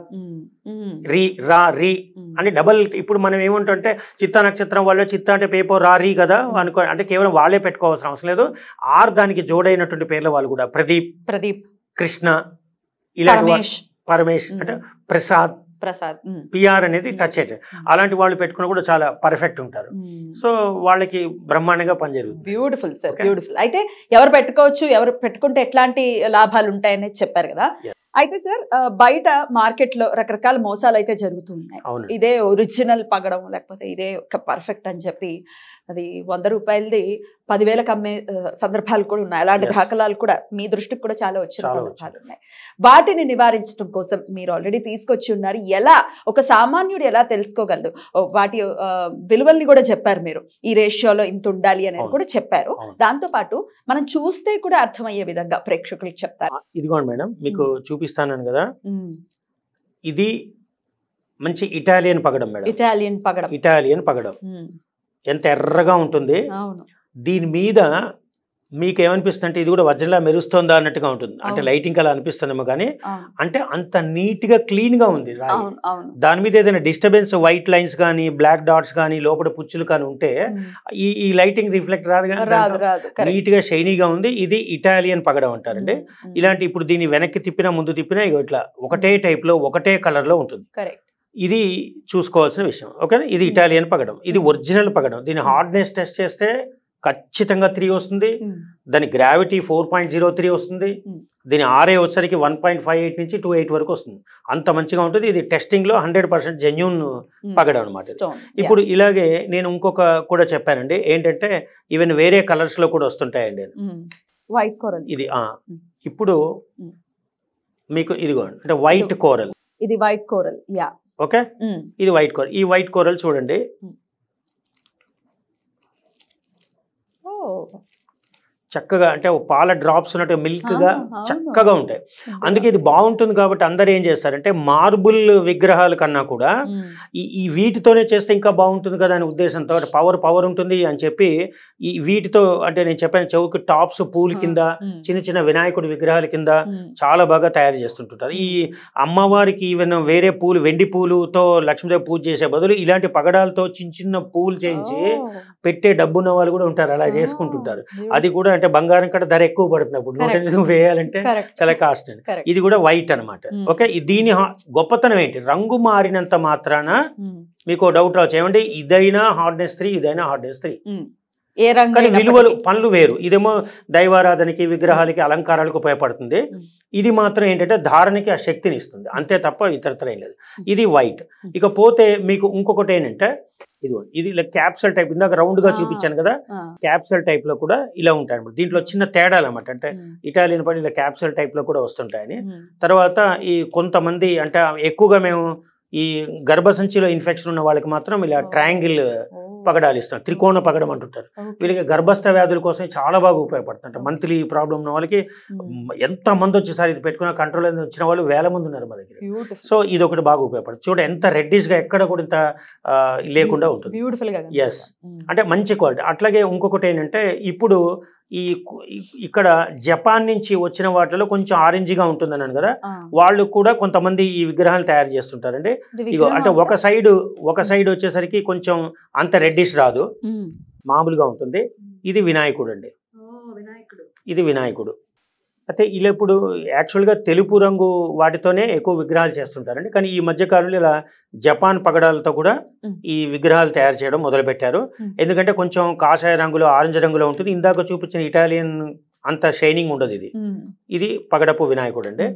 Speaker 2: రీ రా రీ అంటే డబల్. ఇప్పుడు మనం ఏమంటే చిత్తా నక్షత్రం వల్ల చిత్త అంటే పేపర్ రా రీ కదా అనుకో, అంటే కేవలం వాళ్ళే పెట్టుకోవాల్సిన అవసరం లేదు. ఆర్ దానికి జోడైనటువంటి పేర్ల వాళ్ళు కూడా ప్రదీప్, ప్రదీప్, కృష్ణ, ఇలా పరమేష్ అంటే ప్రసాద్, ప్రసాద్, పిఆర్ అనేది టచ్ అయితే అలాంటి వాళ్ళు పెట్టుకున్న కూడా చాలా పర్ఫెక్ట్ ఉంటారు. సో వాళ్ళకి బ్రహ్మాండంగా పని జరుగుతుంది.
Speaker 1: Beautiful sir, beautiful. అయితే ఎవరు పెట్టుకోవచ్చు, ఎవరు పెట్టుకుంటే ఎట్లాంటి లాభాలు ఉంటాయనేది చెప్పారు కదా. అయితే సార్ బయట మార్కెట్ లో రకరకాల మోసాలు అయితే జరుగుతూ ఉన్నాయి. ఇదే ఒరిజినల్ పగడం లేకపోతే ఇదే ఒక పర్ఫెక్ట్ అని చెప్పి అది వంద రూపాయలది పదివేలకు అమ్మే సందర్భాలు కూడా ఉన్నాయి. అలాంటి దాఖలాలు కూడా మీ దృష్టికి కూడా చాలా వచ్చిన సందర్భాలు ఉన్నాయి. వాటిని నివారించడం కోసం మీరు ఆల్రెడీ తీసుకొచ్చి ఉన్నారు. ఎలా ఒక సామాన్యుడు ఎలా తెలుసుకోగలడు, వాటి విలువల్ని కూడా చెప్పారు మీరు, ఈ రేషియోలో ఇంత ఉండాలి అనేది కూడా చెప్పారు. దాంతో పాటు మనం చూస్తే కూడా అర్థమయ్యే విధంగా ప్రేక్షకులకు చెప్తారు.
Speaker 2: ఇదిగోండి మేడం మీకు చూపిస్తాను కదా, ఇది మంచి ఇటాలియన్ పగడం మేడం.
Speaker 1: ఇటాలియన్ పగడం,
Speaker 2: ఇటాలియన్ పగడం ఎంత ఎర్రగా ఉంటుంది. దీని మీద మీకు ఏమనిపిస్తుంది అంటే ఇది కూడా వజ్రలా మెరుస్తుందా అన్నట్టుగా ఉంటుంది, అంటే లైటింగ్ అలా అనిపిస్తుందేమో కానీ అంటే అంత నీట్ గా క్లీన్ గా ఉంది రాయి. దాని మీద ఏదైనా డిస్టర్బెన్స్ వైట్ లైన్స్ కానీ బ్లాక్ డాట్స్ కానీ లోపల పుచ్చులు కానీ ఉంటే ఈ ఈ లైటింగ్ రిఫ్లెక్ట్ రాదు కానీ నీట్ గా షైనీగా ఉంది. ఇది ఇటాలియన్ పగడం అంటారండి. ఇలాంటి ఇప్పుడు దీన్ని వెనక్కి తిప్పినా ముందు తిప్పినా ఇట్లా ఒకటే టైప్ లో ఒకటే కలర్ లో ఉంటుంది. ఇది చూసుకోవాల్సిన విషయం. ఓకే, ఇది ఇటాలియన్ పగడం, ఇది ఒరిజినల్ పగడం. దీని హార్డ్నెస్ టెస్ట్ చేస్తే ఖచ్చితంగా త్రీ వస్తుంది, దాని gravity four point zero three వస్తుంది, దీని ఆర్ఏ వచ్చేసరికి వన్ పాయింట్ ఫైవ్ ఎయిట్ నుంచి టూ ఎయిట్ వరకు వస్తుంది. అంత మంచిగా ఉంటుంది. ఇది టెస్టింగ్ లో హండ్రెడ్ పర్సెంట్ జెన్యూన్ పగడం అనమాట. ఇప్పుడు ఇలాగే నేను ఇంకొక కూడా చెప్పానండి, ఏంటంటే ఈవెన్ వేరే కలర్స్ లో కూడా వస్తుంటాయండి.
Speaker 1: వైట్ కోరల్
Speaker 2: ఇది ఇప్పుడు మీకు ఇదిగో అంటే వైట్ కోరల్,
Speaker 1: ఇది వైట్ కోరల్. యా,
Speaker 2: ఓకే, ఇది వైట్ కోరల్. ఈ వైట్ కోరల్ చూడండి, చక్కగా అంటే పాల డ్రాప్స్ ఉన్నట్టు మిల్క్ గా చక్కగా ఉంటాయి. అందుకే ఇది బాగుంటుంది కాబట్టి అందరు ఏం చేస్తారంటే మార్బుల్ విగ్రహాల కన్నా కూడా ఈ వీటితోనే చేస్తే ఇంకా బాగుంటుంది కదా అనే ఉద్దేశంతో, పవర్ పవర్ ఉంటుంది అని చెప్పి ఈ వీటితో అంటే నేను చెప్పాను చౌకి టాప్స్ పూల కింద చిన్న చిన్న వినాయకుడి విగ్రహాల కింద చాలా బాగా తయారు చేస్తుంటుంటారు. ఈ అమ్మవారికి ఈవెన్ వేరే పూలు వెండి పూలుతో లక్ష్మీదేవి పూజ చేసే బదులు ఇలాంటి పగడాలతో చిన్న చిన్న పూలు చేయించి పెట్టే డబ్బున్న వాళ్ళు కూడా ఉంటారు, అలా చేసుకుంటుంటారు. అది కూడా అంటే బంగారం కంటే ధర ఎక్కువ పడుతుంది, అప్పుడు నూట ఎనిమిది వేయాలంటే చాలా కాస్ట్ అండి. ఇది కూడా వైట్ అనమాట. ఓకే, దీని గొప్పతనం ఏంటి, రంగు మారినంత మాత్రాన మీకు డౌట్ రావచ్చు ఏమంటే ఇదైనా హార్డ్నెస్ త్రీ ఇదైనా హార్డ్నెస్ త్రీ, కానీ విలువలు పనులు వేరు. ఇదేమో దైవారాధనకి విగ్రహాలకి అలంకారాలకు ఉపయోగపడుతుంది, ఇది మాత్రం ఏంటంటే ధారణకి ఆ శక్తిని ఇస్తుంది, అంతే తప్ప ఇతరతర ఏం లేదు. ఇది వైట్. ఇకపోతే మీకు ఇంకొకటి ఏంటంటే ఇది ఇది ఇలా క్యాప్సల్ టైప్, ఇందాక రౌండ్ గా చూపించాను కదా, క్యాప్సల్ టైప్ లో కూడా ఇలా ఉంటాయి అనమాట. దీంట్లో చిన్న తేడాలు అనమాట, అంటే ఇటాలియన్ పని ఇలా క్యాప్సల్ టైప్ లో కూడా వస్తుంటాయని. తర్వాత ఈ కొంతమంది అంటే ఎక్కువగా మేము ఈ గర్భసంచిలో ఇన్ఫెక్షన్ ఉన్న వాళ్ళకి మాత్రం ఇలా ట్రయాంగిల్ పగడాలు ఇస్తాం, త్రికోణ పగడం అంటుంటారు. వీళ్ళకి గర్భస్థ వ్యాధుల కోసం చాలా బాగా ఉపయోగపడుతుంది. మంత్లీ ప్రాబ్లం ఉన్న వాళ్ళకి ఎంత మంది వచ్చేసారి ఇది పెట్టుకున్న కంట్రోల్ వచ్చిన వాళ్ళు వేల మంది ఉన్నారు మా దగ్గర. సో ఇది ఒకటి బాగా ఉపయోగపడుతుంది. చూడ ఎంత రెడ్డిష్ గా ఎక్కడ కూడా ఇంత లేకుండా ఉంటుంది. ఎస్, అంటే మంచి క్వాలిటీ. అట్లాగే ఇంకొకటి ఏంటంటే ఇప్పుడు ఈ ఇక్కడ జపాన్ నుంచి వచ్చిన వాటిలో కొంచెం ఆరెంజ్గా ఉంటుంది అన్నాను కదా, వాళ్ళు కూడా కొంతమంది ఈ విగ్రహాలు తయారు చేస్తుంటారండి. ఇగో అంటే ఒక సైడ్ ఒక సైడ్ వచ్చేసరికి కొంచెం అంత రెడ్డిష్ రాదు, మామూలుగా ఉంటుంది. ఇది వినాయకుడు అండి, ఇది వినాయకుడు. అయితే ఇలా ఇప్పుడు యాక్చువల్గా తెలుపు రంగు వాటితోనే ఎక్కువ విగ్రహాలు చేస్తుంటారండి, కానీ ఈ మధ్యకాలంలో ఇలా జపాన్ పగడాలతో కూడా ఈ విగ్రహాలు తయారు చేయడం మొదలుపెట్టారు. ఎందుకంటే కొంచెం కాషాయ రంగులో ఆరెంజ్ రంగులో ఉంటుంది. ఇందాక చూపించిన ఇటాలియన్ అంత షైనింగ్ ఉండదు. ఇది ఇది పగడపు వినాయకుడు అండి.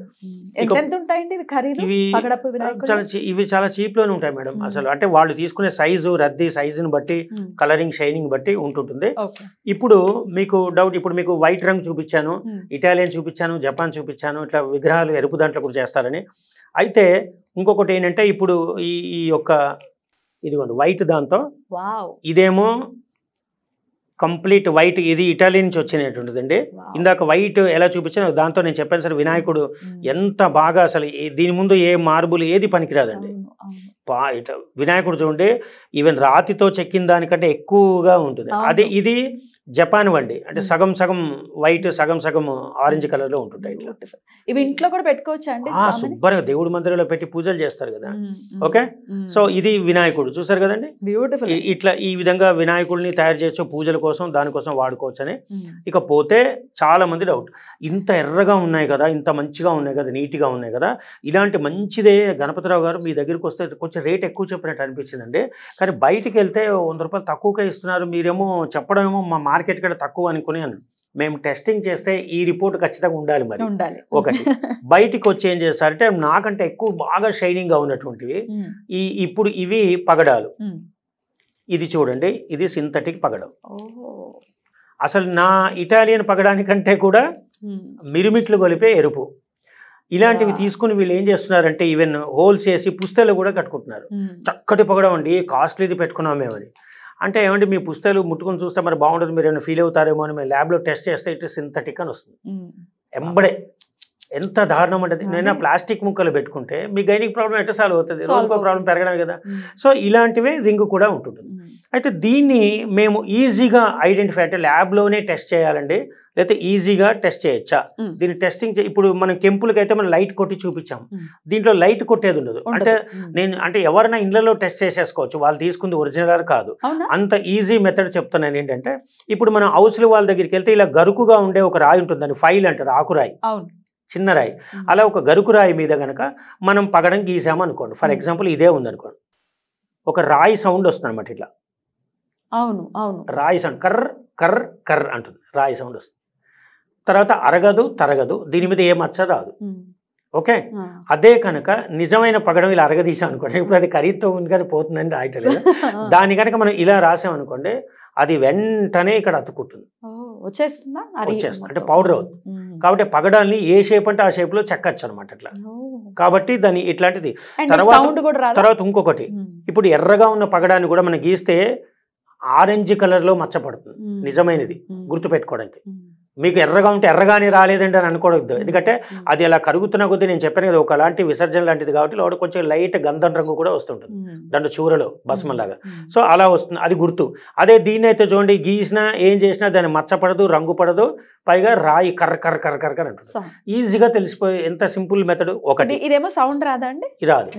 Speaker 2: ఇవి చాలా ఇవి చాలా చీప్ లోనే ఉంటాయి మేడం అసలు. అంటే వాళ్ళు తీసుకునే సైజు రద్దీ సైజుని బట్టి కలరింగ్ షైనింగ్ బట్టి ఉంటుంటుంది. ఇప్పుడు మీకు డౌట్, ఇప్పుడు మీకు వైట్ రంగు చూపించాను, ఇటాలియన్ చూపించాను, జపాన్ చూపించాను, ఇట్లా విగ్రహాలు ఎరుపు దాంట్లో కూడా చేస్తారని. అయితే ఇంకొకటి ఏంటంటే ఇప్పుడు ఈ ఈ యొక్క ఇదిగోండి వైట్ దాంతో, ఇదేమో కంప్లీట్ వైట్, ఇది ఇటాలీ నుంచి వచ్చినటువంటిదండి. ఇందాక వైట్ ఎలా చూపించాను దాంతో నేను చెప్పాను సార్ వినాయకుడు ఎంత బాగా అసలు దీని ముందు ఏ మార్బుల్ ఏది పనికిరాదండి. వినాయకుడు చూడండి ఈవెన్ రాతితో చెక్కిన దానికంటే ఎక్కువగా ఉంటుంది. అదే ఇది జపాన్ వండి, అంటే సగం సగం వైట్ సగం సగం ఆరెంజ్ కలర్ లో ఉంటుంటాయి.
Speaker 1: ఇవి ఇంట్లో కూడా పెట్టుకోవచ్చా అండి?
Speaker 2: శుభ్రంగా దేవుడి మందిరంలో పెట్టి పూజలు చేస్తారు కదా. ఓకే, సో ఇది వినాయకుడు చూసారు కదండి, బ్యూటిఫుల్. ఇట్లా ఈ విధంగా వినాయకుడిని తయారు చేయొచ్చు పూజల కోసం, దానికోసం వాడుకోవచ్చు అని. ఇకపోతే చాలా మంది డౌట్, ఇంత ఎర్రగా ఉన్నాయి కదా, ఇంత మంచిగా ఉన్నాయి కదా, నీట్ గా ఉన్నాయి కదా, ఇలాంటి మంచిదే గణపతిరావు గారు మీ దగ్గరికి వస్తే కొంచెం రేట్ ఎక్కువ చెప్పినట్టు అనిపించిందండి. కానీ బయటికి వెళ్తే వంద రూపాయలు తక్కువగా ఇస్తున్నారు, మీరేమో చెప్పడం ఏమో మా మార్కెట్ కంటే తక్కువ అనుకుని అన్నాను. మేము టెస్టింగ్ చేస్తే ఈ రిపోర్ట్ ఖచ్చితంగా ఉండాలి. మరి ఒకటి బయటికి వచ్చి ఏం చేస్తారంటే నాకంటే ఎక్కువ బాగా షైనింగ్ గా ఉన్నటువంటివి ఈ ఇప్పుడు ఇవి పగడాలు. ఇది చూడండి, ఇది సింథటిక్ పగడం. అసలు నా ఇటాలియన్ పగడానికంటే కూడా మిరుమిట్లు గొలిపే ఎరుపు. ఇలాంటివి తీసుకుని వీళ్ళు ఏం చేస్తున్నారంటే ఈవెన్ హోల్స్ వేసి పుస్తలు కూడా కట్టుకుంటున్నారు. చక్కటి పగడం అండి, కాస్ట్లీది పెట్టుకున్నాం మేమని. అంటే ఏమంటే మీ పుస్తకాలు ముట్టుకుని చూస్తే మరి బాగుంటుంది, మీరు ఏమైనా ఫీల్ అవుతారేమో అని మేము ల్యాబ్లో టెస్ట్ చేస్తే ఇటు సింథటిక్ అని వస్తుంది ఎంబడే. ఎంత దారుణం అంటే నేను ప్లాస్టిక్ ముక్కలు పెట్టుకుంటే మీ గైనిక్ ప్రాబ్లం ఎట్లా సాల్వ్ అవుతుంది, రోజుకో ప్రాబ్లం పెరగడమే కదా. సో ఇలాంటివే రింగ్ కూడా ఉంటుంటుంది. అయితే దీన్ని మేము ఈజీగా ఐడెంటిఫై అంటే ల్యాబ్లోనే టెస్ట్ చేయాలండి, లేకపోతే ఈజీగా టెస్ట్ చేయొచ్చా? దీన్ని టెస్టింగ్ ఇప్పుడు మనం కెంపులకి అయితే మనం లైట్ కొట్టి చూపించాం, దీంట్లో లైట్ కొట్టేది ఉండదు. అంటే నేను అంటే ఎవరైనా ఇళ్లలో టెస్ట్ చేసేసుకోవచ్చు, వాళ్ళు తీసుకుంది ఒరిజినల్ కాదు, అంత ఈజీ మెథడ్ చెప్తున్నాను. ఏంటంటే ఇప్పుడు మనం హౌస్ల వాళ్ళ దగ్గరికి వెళ్తే ఇలా గరుకుగా ఉండే ఒక రాయి ఉంటుంది, దాన్ని ఫైల్ అంటారు, ఆకురాయి, చిన్న రాయి. అలా ఒక గరుకు రాయి మీద కనుక మనం పగడం గీసాము అనుకోండి, ఫర్ ఎగ్జాంపుల్ ఇదే ఉందనుకోండి, ఒక రాయి సౌండ్ వస్తుంది అనమాట ఇట్లా.
Speaker 1: అవును అవును
Speaker 2: రాయి సౌండ్ కర్ర కర్ర కర్ర అంటుంది, రాయి సౌండ్ వస్తుంది. తర్వాత అరగదు తరగదు, దీని మీద ఏ మచ్చ రాదు. ఓకే, అదే కనుక నిజమైన పగడం ఇలా అరగదీసాం అనుకోండి, ఇప్పుడు అది ఖరీదుతో ఉంది కదా పోతుందని రాయటలేదు, దాని కనుక మనం ఇలా రాసామనుకోండి అది వెంటనే ఇక్కడ అతుక్కుంటుంది,
Speaker 1: వచ్చేస్తుందా,
Speaker 2: వచ్చేస్తుంది, అంటే పౌడర్ అవుతుంది. కాబట్టి పగడాల్ని ఏ షేప్ అంటే ఆ షేప్ లో చెక్కచ్చు అనమాట అట్లా. కాబట్టి దాని ఇట్లాంటిది. తర్వాత తర్వాత ఇంకొకటి, ఇప్పుడు ఎర్రగా ఉన్న పగడాన్ని కూడా మనం గీస్తే ఆరెంజ్ కలర్ లో మచ్చ పడుతుంది, నిజమైనది గుర్తు పెట్టుకోవడానికి. మీకు ఎర్రగా ఉంటే ఎర్రగానే రాలేదండి అని అనుకోవద్దు, ఎందుకంటే అది అలా కరుగుతున్న కొద్దీ నేను చెప్పాను కదా ఒకలాంటి విసర్జన లాంటిది, కాబట్టి లోపల కొంచెం లైట్ గంధం రంగు కూడా వస్తుంటుంది దాంట్లో చూరలో భస్మంలాగా. సో అలా వస్తుంది, అది గుర్తు. అదే దీన్ని అయితే చూడండి, గీసినా ఏం చేసినా దాన్ని మచ్చ పడదు, రంగు పడదు, పైగా రాయి కర్ర కర్ర కర్ర కర్ర కర్ర అంటుంది. ఈజీగా తెలిసిపోయి ఎంత సింపుల్ మెథడ్. ఒకటి
Speaker 1: ఇదేమో సౌండ్ రాదా అండి?
Speaker 2: రాదు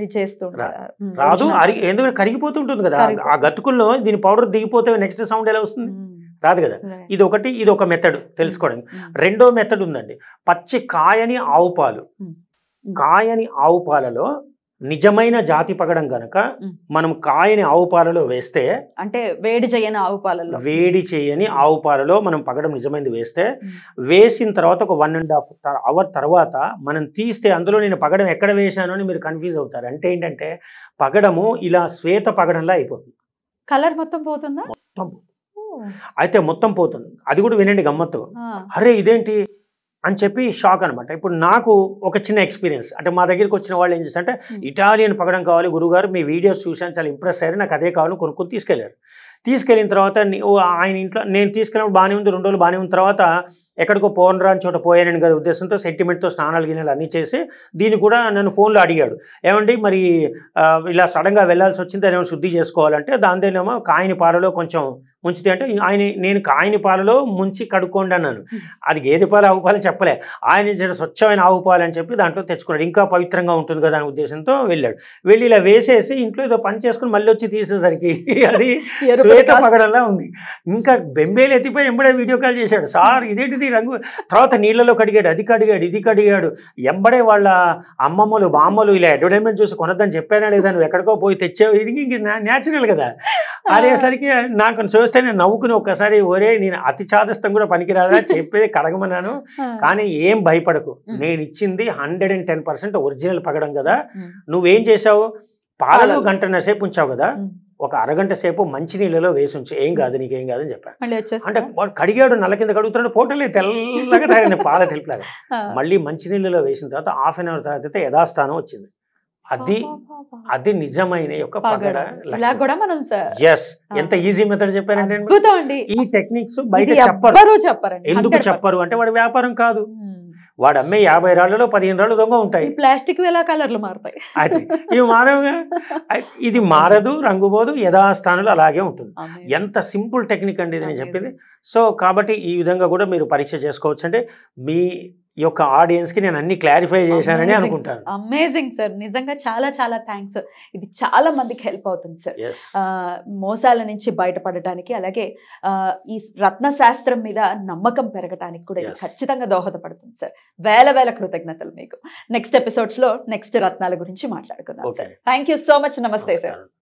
Speaker 2: రాదు అరి ఎందుకంటే కరిగిపోతుంటుంది కదా ఆ గతుకుల్లో, దీని పౌడర్ దిగిపోతే నెక్స్ట్ సౌండ్ ఎలా వస్తుంది, రాదు కదా. ఇది ఒకటి, ఇది ఒక మెథడ్ తెలుసుకోవడానికి. రెండో మెథడ్ ఉందండి, పచ్చి కాయని ఆవు పాలు. కాయని ఆవు పాలలో నిజమైన జాతి పగడం గనక మనం కాయని ఆవు పాలలో వేస్తే,
Speaker 1: అంటే వేడి చేయని ఆవు పాలలో
Speaker 2: వేడి చేయని ఆవు పాలలో మనం పగడం నిజమైనది వేస్తే, వేసిన తర్వాత ఒక వన్ అండ్ హాఫ్ అవర్ తర్వాత మనం తీస్తే అందులో నేను పగడం ఎక్కడ వేసాను అని మీరు కన్ఫ్యూజ్ అవుతారు. అంటే ఏంటంటే పగడము ఇలా శ్వేత పగడంలా అయిపోతుంది,
Speaker 1: కలర్ మొత్తం పోతుందా?
Speaker 2: మొత్తం అయితే మొత్తం పోతుంది. అది కూడా వినండి గమ్మత్తు, అరే ఇదేంటి అని చెప్పి షాక్ అనమాట. ఇప్పుడు నాకు ఒక చిన్న ఎక్స్పీరియన్స్, అంటే మా దగ్గరికి వచ్చిన వాళ్ళు ఏం చేస్తారంటే ఇటాలియన్ పగడం కావాలి గురుగారు, మీ వీడియోస్ చూసాను చాలా ఇంప్రెస్ అయ్యారు, నాకు అదే కావాలని కొనుక్కొని తీసుకెళ్లారు. తీసుకెళ్ళిన తర్వాత ఆయన ఇంట్లో నేను తీసుకెళ్ళినప్పుడు బాగానే ఉంది, రెండు రోజులు బాగానే ఉన్న తర్వాత ఎక్కడికో పోను రాని చోట పోయానని కదా ఉద్దేశంతో సెంటిమెంట్తో స్నానాలు గిన్నెలు అన్నీ చేసి దీన్ని కూడా నన్ను ఫోన్లో అడిగాడు, ఏమండి మరి ఇలా సడన్గా వెళ్ళాల్సి వచ్చింది, అదేమో శుద్ధి చేసుకోవాలంటే దాంతోనేమో కాయని పాలలో కొంచెం ముంచితే అంటే ఆయన నేను కాయని పాలలో ముంచి కడుక్కోండి అన్నాను. అది గేదె పాలు ఆవు పాలు చెప్పలే, ఆయన స్వచ్ఛమైన ఆవు పాలు అని చెప్పి దాంట్లో తెచ్చుకున్నాడు, ఇంకా పవిత్రంగా ఉంటుంది కదా అనే ఉద్దేశంతో వెళ్ళాడు. వెళ్ళి ఇలా వేసేసి ఇంట్లో ఏదో పని చేసుకుని మళ్ళీ వచ్చి తీసేసరికి అది శ్వేత పగడంలా ఉంది. ఇంకా బెంబేలు ఎత్తిపోయి ఎంబడే వీడియో కాల్ చేశాడు, సార్ ఇదేంటిది రంగు. తర్వాత నీళ్ళలో కడిగాడు, అది కడిగాడు ఇది కడిగాడు, ఎంబడే వాళ్ళ అమ్మమ్మలు బామ్మలు ఇలా అడ్వర్టైజ్మెంట్ చూసి కొనద్దని చెప్పానా లేదా, నువ్వు ఎక్కడికో పోయి తెచ్చావు, ఇది ఇంక న్యాచురల్ కదా. అనేసరికి నాకు చూస్తే నేను నవ్వుకుని ఒక్కసారి ఒరే నేను అతి చాదస్తం కూడా పనికిరాదా చెప్పేది కడగమన్నాను, కానీ ఏం భయపడకు, నేను ఇచ్చింది hundred and ten percent original పగడం కదా. నువ్వేం చేసావు, పాలలో గంటన్నర సేపు ఉంచావు కదా, ఒక అరగంట సేపు మంచినీళ్ళలో వేసి ఉంచి ఏం కాదు నీకేం కాదని చెప్పాను. అంటే వాడు కడిగాడు, నల్ల కింద కడుగుతున్నాడు, ఫోటోలు తెల్లగా తయారైంది పాల తెలుపులాగా. మళ్ళీ మంచినీళ్ళలో వేసిన తర్వాత హాఫ్ అన్ అవర్ తర్వాత యథాస్థానం వచ్చింది. అది అది నిజమైన యొక్క పగడ. ఎస్, ఎంత ఈజీ మెథడ్ చెప్పారంటే ఈ టెక్నిక్స్ బయట చెప్పరు. ఎందుకు చెప్పరు అంటే వాడి వ్యాపారం కాదు, వాడు అమ్మే యాభై రాళ్లలో పదిహేను రాళ్ళు దొంగ ఉంటాయి,
Speaker 1: ప్లాస్టిక్ ఎలా కలర్లు మారుతాయి,
Speaker 2: అది ఇవి మారవుగా. ఇది మారదు, రంగు పోదు, యథాస్థానంలో అలాగే ఉంటుంది. ఎంత సింపుల్ టెక్నిక్ అండి ఇది నేను చెప్పింది. సో కాబట్టి ఈ విధంగా కూడా మీరు పరీక్ష చేసుకోవచ్చు. అంటే మీ యొక్క ఆడియన్స్ కి నేను అన్ని క్లారిఫై చేశానని అనుకుంటాను.
Speaker 1: అమేజింగ్ సార్, నిజంగా చాలా చాలా థ్యాంక్స్. ఇది చాలా మందికి హెల్ప్ అవుతుంది సార్, మోసాల నుంచి బయటపడటానికి, అలాగే ఈ రత్న శాస్త్రం మీద నమ్మకం పెరగటానికి కూడా ఇది ఖచ్చితంగా దోహదపడుతుంది సార్. వేల వేల కృతజ్ఞతలు మీకు. నెక్స్ట్ ఎపిసోడ్స్ లో నెక్స్ట్ రత్నాల గురించి మాట్లాడుకుందాం sir. Thank you so much. నమస్తే సార్.